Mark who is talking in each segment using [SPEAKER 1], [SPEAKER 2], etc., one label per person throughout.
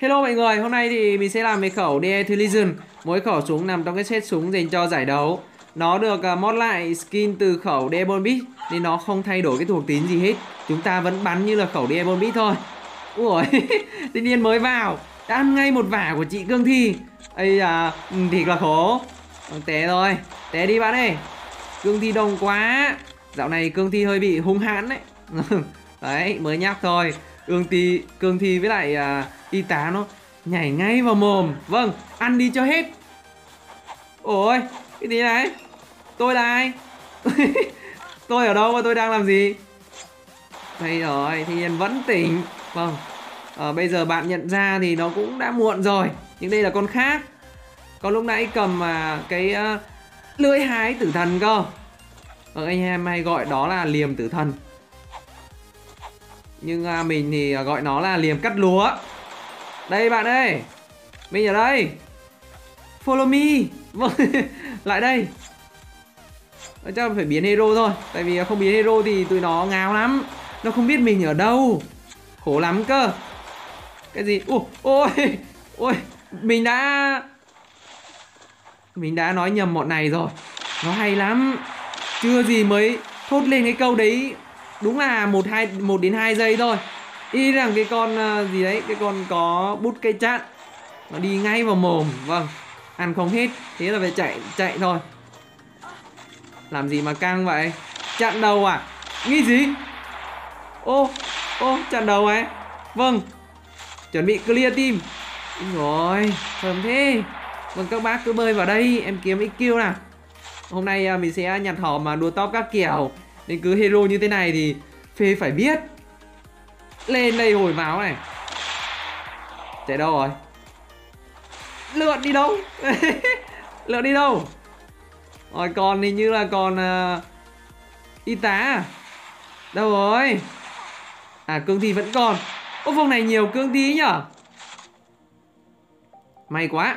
[SPEAKER 1] Hello mọi người, hôm nay thì mình sẽ làm cái khẩu The Legion, mỗi khẩu súng nằm trong cái set súng dành cho giải đấu. Nó được mod lại skin từ khẩu The Beat nên nó không thay đổi cái thuộc tính gì hết. Chúng ta vẫn bắn như là khẩu The Beat thôi. Ui, tự nhiên mới vào đã ăn ngay một vả của chị Cương Thi. Ây à, thiệt là khổ. Té rồi, té đi bạn ơi. Cương Thi đông quá. Dạo này Cương Thi hơi bị hung hãn đấy. Đấy, mới nhắc thôi. Cương Thi với lại y tá nó nhảy ngay vào mồm. Vâng, ăn đi cho hết. Ôi, cái gì này? Tôi là ai? Tôi ở đâu và tôi đang làm gì? Đây rồi, Thiên Nhiên vẫn tỉnh. Vâng, bây giờ bạn nhận ra thì nó cũng đã muộn rồi. Nhưng đây là con khác. Con lúc nãy cầm cái lưỡi hái tử thần cơ. Anh em hay gọi đó là liềm tử thần. Nhưng mình thì gọi nó là liềm cắt lúa. Đây bạn ơi, mình ở đây. Follow me. Vâng, lại đây. Chắc là phải biến hero thôi. Tại vì không biến hero thì tụi nó ngáo lắm. Nó không biết mình ở đâu. Khổ lắm cơ. Cái gì? Ôi, ôi, mình đã nói nhầm bọn này rồi. Nó hay lắm. Chưa gì mới thốt lên cái câu đấy. Đúng là 1 đến 2 giây thôi. Y rằng cái con gì đấy, cái con có bút cây chặn, nó đi ngay vào mồm. Vâng, ăn không hết. Thế là phải chạy thôi. Làm gì mà căng vậy? Chặn đầu à? Nghĩ gì? Ô, chặn đầu ấy. Vâng, chuẩn bị clear team. Rồi, thơm thế. Vâng, các bác cứ bơi vào đây, em kiếm XQ nào. Hôm nay mình sẽ nhặt hòm mà đua top các kiểu. Nên cứ hero như thế này thì phê phải biết. Lên đây hồi máu này. Chạy đâu rồi? Lượn đi đâu? Lượn đi đâu? Rồi còn hình như là còn y tá à? Đâu rồi? À, Cương Thi vẫn còn. Ô, vùng này nhiều Cương Thi nhở? May quá.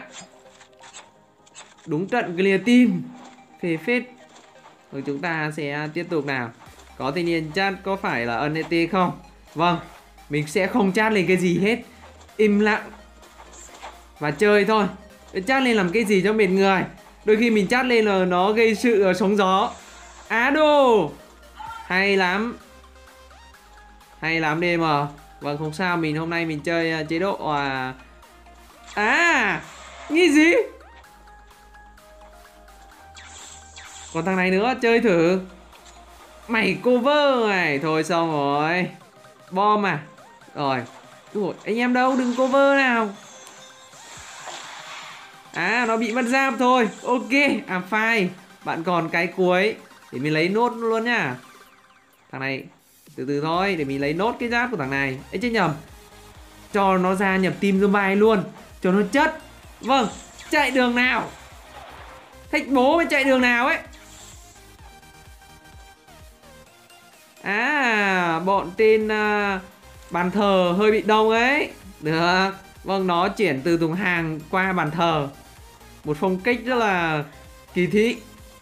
[SPEAKER 1] Đúng trận clear team. Phê phết. Rồi chúng ta sẽ tiếp tục nào. Có thanh niên chat có phải là NT không? Vâng, mình sẽ không chat lên cái gì hết. Im lặng và chơi thôi. Chat lên làm cái gì cho mệt người. Đôi khi mình chat lên là nó gây sự sóng gió. Á đô. Hay lắm. Hay lắm DM. Vâng, không sao, hôm nay mình chơi chế độ nghĩ gì? Còn thằng này nữa, chơi thử. Mày cover này. Thôi xong rồi. Bom à? Rồi. Ủa, anh em đâu, đừng cover nào. À, nó bị mất giáp thôi. Ok, I'm fine. Bạn còn cái cuối. Để mình lấy nốt luôn nhá. Thằng này từ từ thôi. Để mình lấy nốt cái giáp của thằng này. Ấy chứ nhầm. Cho nó ra nhập team zombie luôn. Cho nó chất. Vâng, chạy đường nào? Thách bố mới chạy đường nào ấy. À, bọn tên bàn thờ hơi bị đông ấy. Được. Vâng, nó chuyển từ thùng hàng qua bàn thờ. Một phong cách rất là kỳ thị.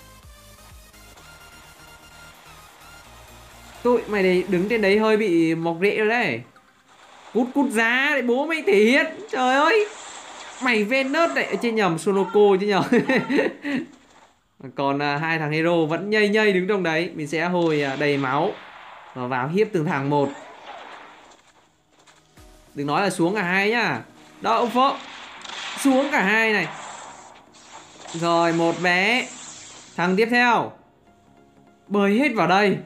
[SPEAKER 1] Tụi mày đấy đứng trên đấy hơi bị mọc rễ rồi đấy. Cút giá để bố mày thể hiện. Trời ơi, mày Venus này. Ở trên nhầm Sonoko chứ nhầm. Còn hai thằng hero vẫn nhây đứng trong đấy. Mình sẽ hồi đầy máu và vào hiếp từng thằng một. Đừng nói là xuống cả hai nhá. Đó, ông Phượng. Xuống cả hai này. Rồi, một bé. Thằng tiếp theo. Bơi hết vào đây.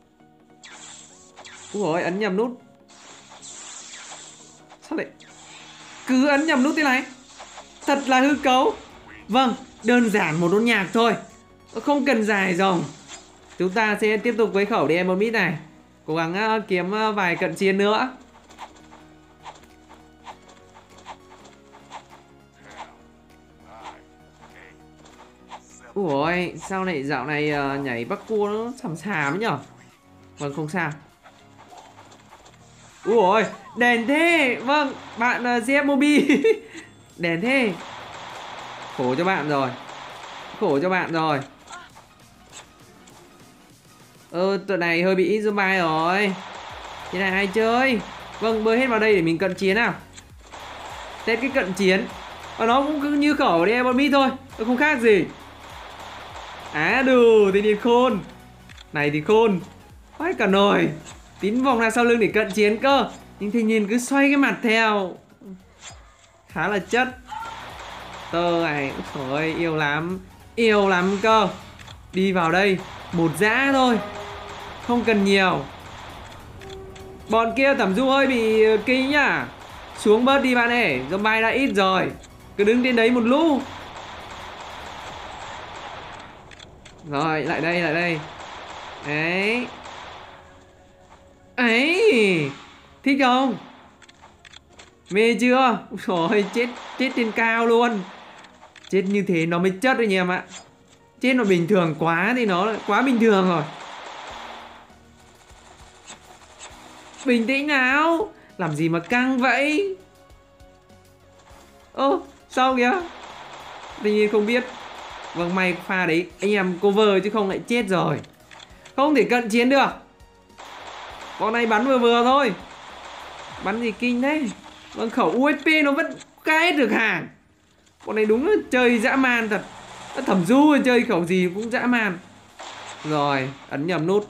[SPEAKER 1] Úi dồi ôi, ấn nhầm nút. Sao lại cứ ấn nhầm nút thế này? Thật là hư cấu. Vâng, đơn giản một nốt nhạc thôi. Không cần dài dòng. Chúng ta sẽ tiếp tục với khẩu Demon Beat này. Cố gắng kiếm vài cận chiến nữa. Ủa, sao này dạo này nhảy bắc cua nó xàm xàm nhở? Vâng, không sao. Ủa, đèn thế. Vâng, bạn ZF Mobi. Đèn thế. Khổ cho bạn rồi. Khổ cho bạn rồi. Tụi này hơi bị ít zombie rồi. Thế này ai chơi? Vâng, bơi hết vào đây để mình cận chiến nào. test cái cận chiến. Và nó cũng cứ như khẩu đi em mít thôi, nó không khác gì. Đủ thì điên khôn. Này thì khôn khoái cả nồi. Tín vòng ra sau lưng để cận chiến cơ, nhưng thanh niên cứ xoay cái mặt theo, khá là chất. Tơ này, trời ơi, yêu lắm cơ. Đi vào đây, một dã thôi, không cần nhiều. Bọn kia Thẩm Du hơi bị kinh nhá. Xuống bớt đi bạn ơi, zombie đã ít rồi. Cứ đứng trên đấy một lũ. Rồi, lại đây. Đấy. Ấy, thích không? Mê chưa? Ôi chết trên cao luôn. Chết như thế nó mới chất đấy anh em ạ. Chết nó bình thường quá thì nó quá bình thường rồi. Bình tĩnh nào, làm gì mà căng vậy? Ơ, sao kìa? Tự nhiên không biết. Vâng, may pha đấy anh em cover chứ không lại chết rồi. Không thể cận chiến được. Bọn này bắn vừa thôi. Bắn gì kinh thế? Vâng, khẩu USP nó vẫn cãi được hàng. Bọn này đúng là chơi dã man thật. Thẩm Du chơi khẩu gì cũng dã man. Rồi, ấn nhầm nút.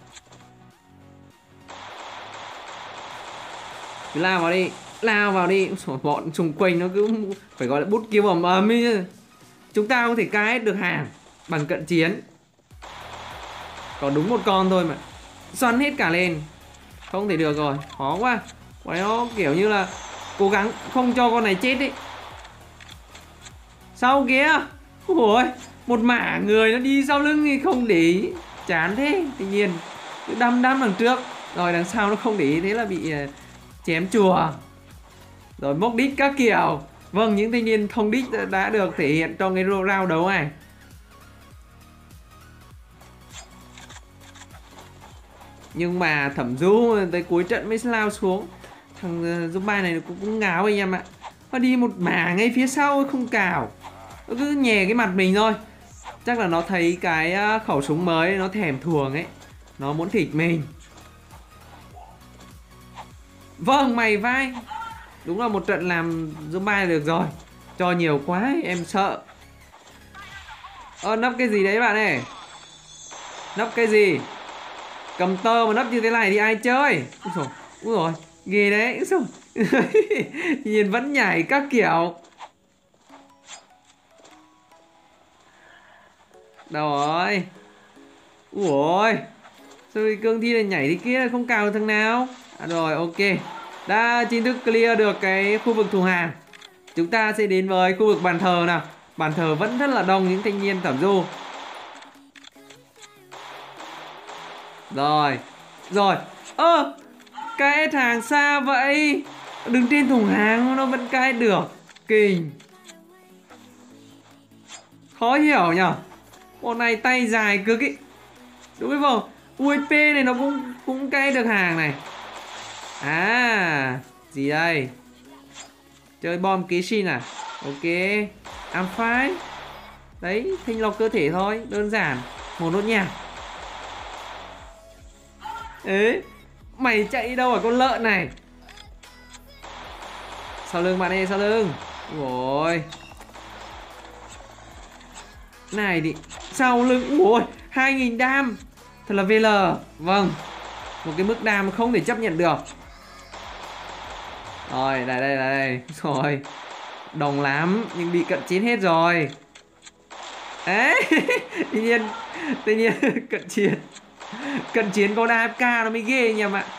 [SPEAKER 1] Cứ lao vào đi. Bọn xung quanh nó cứ phải gọi là bút kiếm ầm ầm ấy. Chúng ta không thể cãi được hàng bằng cận chiến. Còn đúng một con thôi mà xoắn hết cả lên. Không thể được rồi, khó quá. Bọn nó kiểu như là cố gắng không cho con này chết đi. Sau kia, ôi, một mả người nó đi sau lưng thì không để ý. Chán thế. Tự nhiên cứ đăm đằng trước, rồi đằng sau nó không để ý, thế là bị chém chùa. Rồi móc đít các kiểu. Vâng, những thanh niên không đít đã được thể hiện trong cái round đấu này. Nhưng mà Thẩm Du tới cuối trận mới lao xuống. Thằng zombie này cũng ngáo anh em ạ. Nó đi một mả ngay phía sau không cào. Nó cứ nhè cái mặt mình thôi. Chắc là nó thấy cái khẩu súng mới nó thèm thuồng ấy. Nó muốn thịt mình. Vâng, mày vai. Đúng là một trận làm zombie được rồi. Cho nhiều quá em sợ. Nấp cái gì đấy bạn ơi? Nấp cái gì? Cầm tơ mà nấp như thế này thì ai chơi? Úi dồi, ghê đấy. Nhìn vẫn nhảy các kiểu. Đâu rồi? Ui, sao cương thi này nhảy đi kia không cào được thằng nào? Rồi, ok. Đã chính thức clear được cái khu vực thùng hàng. Chúng ta sẽ đến với khu vực bàn thờ nào. Bàn thờ vẫn rất là đông những thanh niên Thẩm Du. Rồi. Cái hàng xa vậy. Đứng trên thùng hàng nó vẫn cãi được. Kinh. Khó hiểu nhở. Bọn này tay dài cực ý. Đúng không? USP này nó cũng cãi được hàng này. Gì đây? Chơi bom ký xin à? Ok, I'm fine. Đấy, thanh lọc cơ thể thôi, đơn giản. Một nốt nhạc. Ế, mày chạy đi đâu hả con lợn này? Sau lưng bạn ơi, sau lưng. Ôi. Này đi, sau lưng. Ui, 2000 đam. Thật là VL. Vâng, một cái mức đam không thể chấp nhận được. Rồi, đây. Rồi, đồng lắm, nhưng bị cận chiến hết rồi. Đấy, tự nhiên cận chiến con AFK nó mới ghê anh em ạ.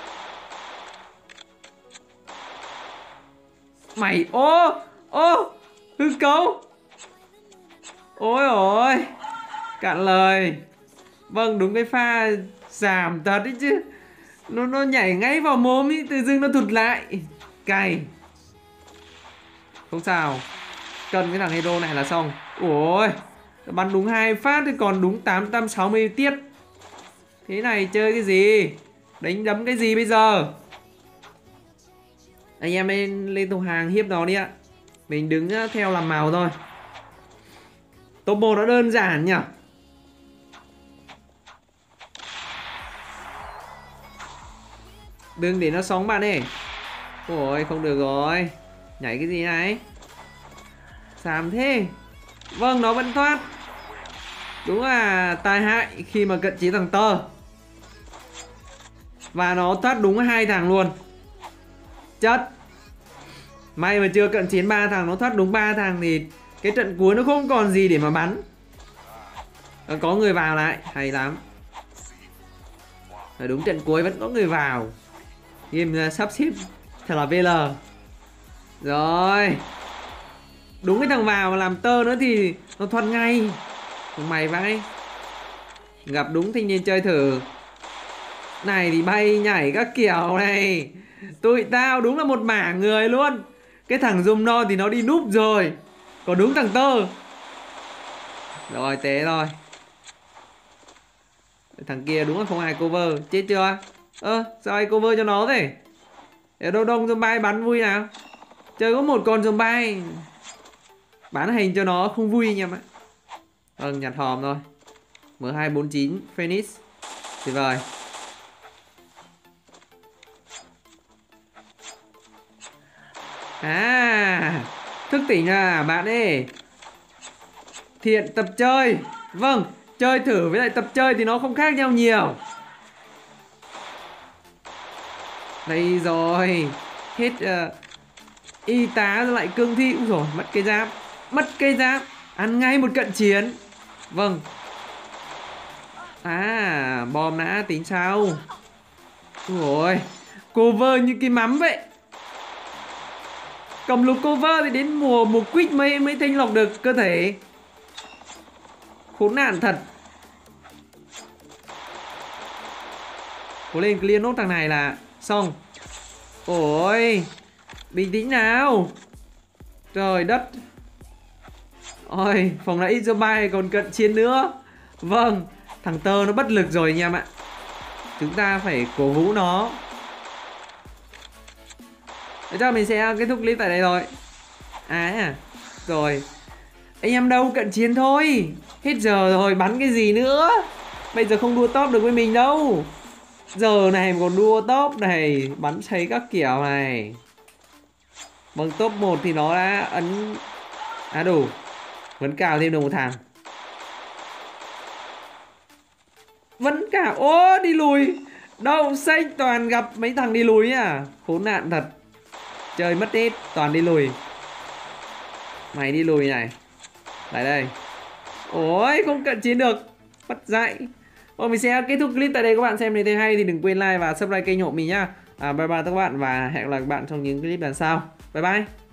[SPEAKER 1] Mày, hư cấu. Ôi ôi, cạn lời. Vâng, đúng cái pha giảm thật đấy chứ. Nó nhảy ngay vào mồm ý, tự dưng nó thụt lại. Cay. Không sao. Cần cái thằng hero này là xong. Ôi, bắn đúng 2 phát thì còn đúng 860 tiết. Thế này chơi cái gì? Đánh đấm cái gì bây giờ? Anh em lên thùng hàng hiếp nó đi ạ. Mình đứng theo làm màu thôi. Top 1 nó đơn giản nhỉ. Đừng để nó sống bạn ơi. Ôi, không được rồi. Nhảy cái gì này? Xàm thế. Vâng, nó vẫn thoát. Đúng là tai hại khi mà cận chiến thằng Tơ. Và nó thoát đúng 2 thằng luôn. Chất. May mà chưa cận chiến 3 thằng, nó thoát đúng 3 thằng thì cái trận cuối nó không còn gì để mà bắn. Có người vào lại, hay lắm. Ở đúng trận cuối vẫn có người vào. Game sắp xếp thật là VL. Rồi. Đúng cái thằng vào mà làm Tơ nữa thì nó thoát ngay. Mày vãi. Gặp đúng thanh niên chơi thử. Này thì bay nhảy các kiểu này. Tụi tao đúng là một mảng người luôn. Cái thằng Zoom no thì nó đi núp rồi. Còn đúng thằng Tơ. Rồi té rồi. Thằng kia đúng là không ai cover. Chết chưa? Sao ai cover cho nó thế? Để đâu đông zombie bắn vui nào. Chơi có một con zombie bán hình cho nó không vui anh em ạ. Vâng, nhặt hòm thôi. M249 Phoenix. Tuyệt vời. À, thức tỉnh à bạn ơi. Thiện tập chơi. Vâng, chơi thử với lại tập chơi thì nó không khác nhau nhiều. Đây rồi. Hết y tá lại cương thi. Úi rồi, mất cây giáp. Mất cây giáp. Ăn ngay một cận chiến. Vâng. À, bom đã tính sao. Úi rồi. Cover như cái mắm vậy. Cầm lục cover thì đến mùa quýt mới thanh lọc được cơ thể. Khốn nạn thật. Cố lên clear nốt thằng này là xong. Ôi, bình tĩnh nào. Trời đất. Ôi, phòng nãy zombie còn cận chiến nữa. Vâng, thằng Tơ nó bất lực rồi anh em ạ. Chúng ta phải cổ vũ nó. Để cho mình sẽ kết thúc clip tại đây rồi. Rồi. Anh em đâu, cận chiến thôi. Hết giờ rồi, bắn cái gì nữa. Bây giờ không đua top được với mình đâu. Giờ này còn đua top này, bắn cháy các kiểu này. Vâng, top 1 thì nó đã ấn đủ. Vẫn cào thêm được một thằng. Vẫn cào. Ô, đi lùi. Đậu xanh toàn gặp mấy thằng đi lùi à. Khốn nạn thật. Chơi mất hết, toàn đi lùi. Mày đi lùi này. Lại đây. Ôi, không cận chiến được. Bất dạy. Mình sẽ kết thúc clip tại đây. Các bạn xem thấy hay thì đừng quên like và subscribe kênh hộ mình nhá. Bye bye các bạn và hẹn gặp lại các bạn trong những clip lần sau. Bye bye.